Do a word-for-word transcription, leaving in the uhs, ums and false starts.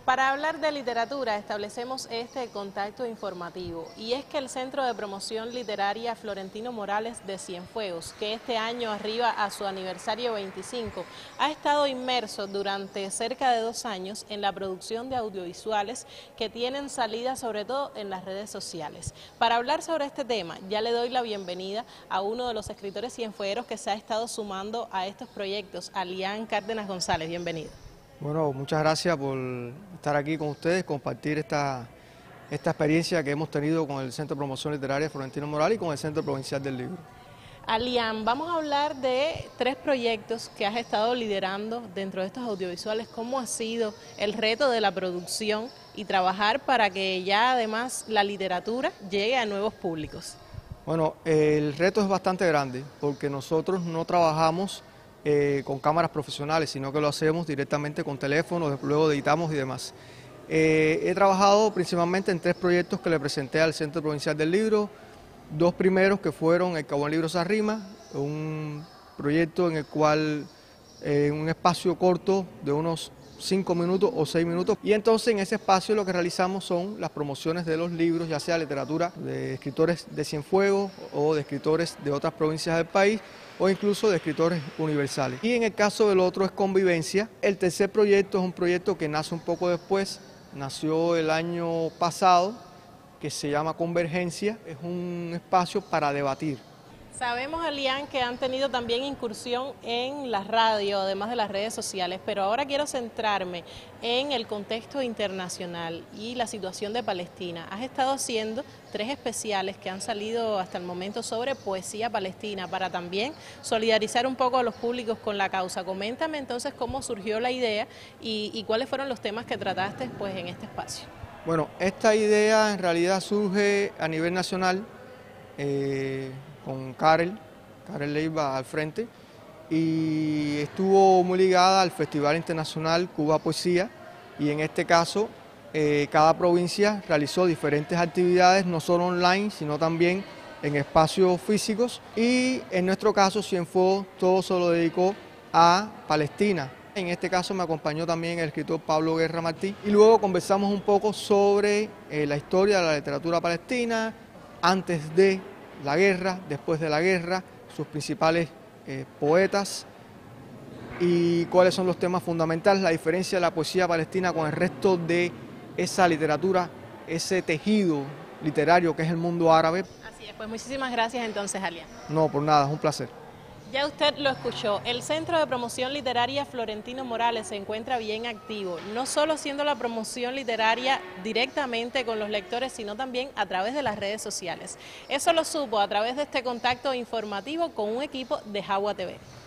Para hablar de literatura establecemos este contacto informativo y es que el Centro de Promoción Literaria Florentino Morales de Cienfuegos, que este año arriba a su aniversario veinticinco, ha estado inmerso durante cerca de dos años en la producción de audiovisuales que tienen salida sobre todo en las redes sociales. Para hablar sobre este tema ya le doy la bienvenida a uno de los escritores cienfuegueros que se ha estado sumando a estos proyectos, Alián Cárdenas González. Bienvenido. Bueno, muchas gracias por estar aquí con ustedes, compartir esta, esta experiencia que hemos tenido con el Centro de Promoción Literaria Florentino Morales y con el Centro Provincial del Libro. Alián, vamos a hablar de tres proyectos que has estado liderando dentro de estos audiovisuales. ¿Cómo ha sido el reto de la producción y trabajar para que ya además la literatura llegue a nuevos públicos? Bueno, el reto es bastante grande porque nosotros no trabajamos Eh, con cámaras profesionales, sino que lo hacemos directamente con teléfonos, luego editamos y demás. Eh, he trabajado principalmente en tres proyectos que le presenté al Centro Provincial del Libro, dos primeros que fueron El Cabo en Libro se arrima, un proyecto en el cual eh, en un espacio corto de unos cinco minutos o seis minutos, y entonces en ese espacio lo que realizamos son las promociones de los libros, ya sea literatura de escritores de Cienfuegos o de escritores de otras provincias del país, o incluso de escritores universales. Y en el caso del otro es Convivencia. El tercer proyecto es un proyecto que nace un poco después, nació el año pasado, que se llama Convergencia, es un espacio para debatir. Sabemos, Alián, que han tenido también incursión en la radio, además de las redes sociales, pero ahora quiero centrarme en el contexto internacional y la situación de Palestina. Has estado haciendo tres especiales que han salido hasta el momento sobre poesía palestina para también solidarizar un poco a los públicos con la causa. Coméntame entonces cómo surgió la idea y, y cuáles fueron los temas que trataste pues, en este espacio. Bueno, esta idea en realidad surge a nivel nacional, eh, con Karel, Karel Leiva al frente, y estuvo muy ligada al Festival Internacional Cuba Poesía, y en este caso eh, cada provincia realizó diferentes actividades, no solo online, sino también en espacios físicos, y en nuestro caso Cienfuegos todo se lo dedicó a Palestina. En este caso me acompañó también el escritor Pablo Guerra Martí, y luego conversamos un poco sobre eh, la historia de la literatura palestina, antes de la guerra, después de la guerra, sus principales eh, poetas y cuáles son los temas fundamentales, la diferencia de la poesía palestina con el resto de esa literatura, ese tejido literario que es el mundo árabe. Así es, pues muchísimas gracias entonces, Alián. No, por nada, es un placer. Ya usted lo escuchó, el Centro de Promoción Literaria Florentino Morales se encuentra bien activo, no solo haciendo la promoción literaria directamente con los lectores, sino también a través de las redes sociales. Eso lo supo a través de este contacto informativo con un equipo de Jagua T V.